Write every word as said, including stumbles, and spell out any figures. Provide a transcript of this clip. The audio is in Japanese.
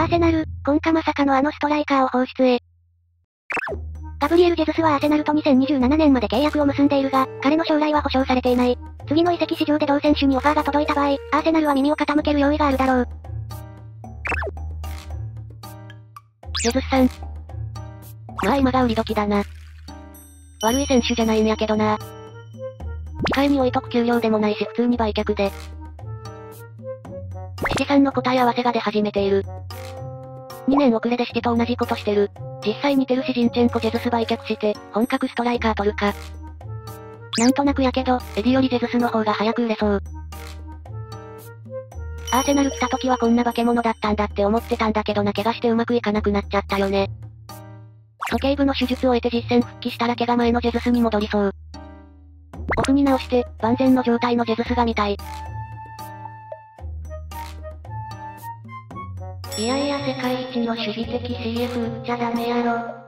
アーセナル、今夏まさかのあのストライカーを放出へ。ガブリエル・ジェズスはアーセナルとにせんにじゅうななねんまで契約を結んでいるが、彼の将来は保証されていない。次の移籍市場で同選手にオファーが届いた場合、アーセナルは耳を傾ける用意があるだろう。 ジェズスさん。まあ今が売り時だな。悪い選手じゃないんやけどな。控えに置いとく給料でもないし普通に売却で。シティさんの答え合わせが出始めている。にねん遅れでシティと同じことしてる。実際見てるしジンチェンコジェズス売却して、本格ストライカー取るか。なんとなくやけど、エディよりジェズスの方が早く売れそう。アーセナル来た時はこんな化け物だったんだって思ってたんだけどな、怪我してうまくいかなくなっちゃったよね。鼠径部の手術を得て実戦復帰したら怪我前のジェズスに戻りそう。オフに直して、万全の状態のジェズスが見たい。いやいや世界一の守備的 シーエフ 打っちゃダメやろ。